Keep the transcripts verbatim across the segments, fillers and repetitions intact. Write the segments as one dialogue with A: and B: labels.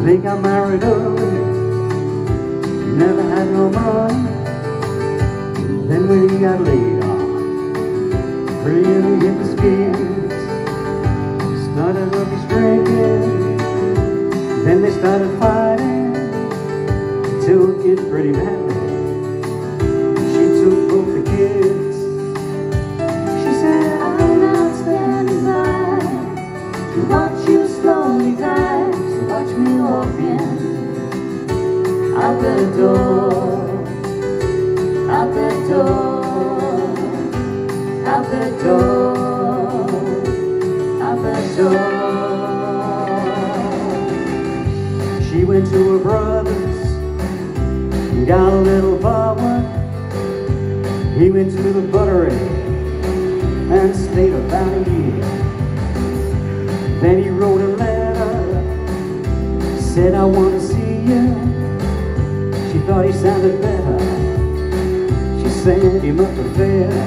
A: They got married early, never had no money. Then when he got laid off, really hit the skids, started up his drinking. Then they started fighting till it get pretty bad. She took both the kids. She said, I'm not standing by to watch you slowly die. So watch me walking out the door, out the door, out the door, out the door. She went to her brother's, got a little bottle. He went to the buttery and stayed about a year. Then he wrote a letter, said, I want to see you. She thought he sounded better. She sent him up the fair.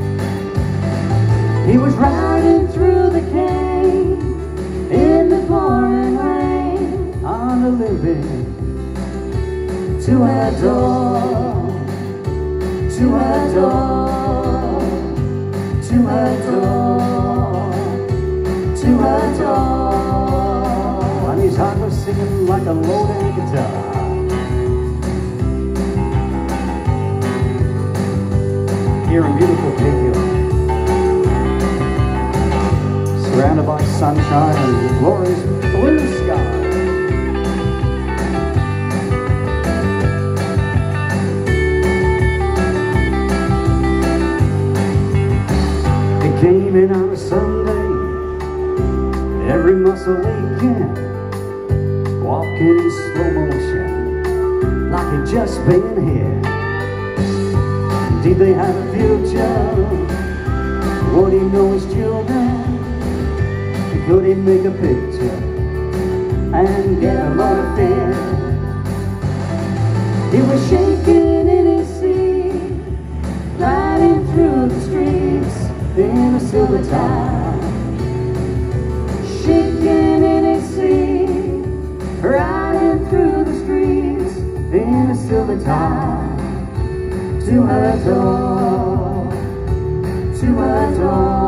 A: He was riding through the cane in the pouring rain on the living to her door, to her door, to her door, to her door. And his heart was singing like a loaded guitar. Here in beautiful Cape Hill, surrounded by sunshine and glorious blue sky. It came in on a Sunday, every muscle aching, walking in slow motion, like he'd just been here. Did they have a future? Would he know his children? Could he make a picture and get a lot of fear? He was shaking in his seat, riding through the streets in a silver town. Shaking in his seat, riding through the streets in a silver town. To her door, to her door.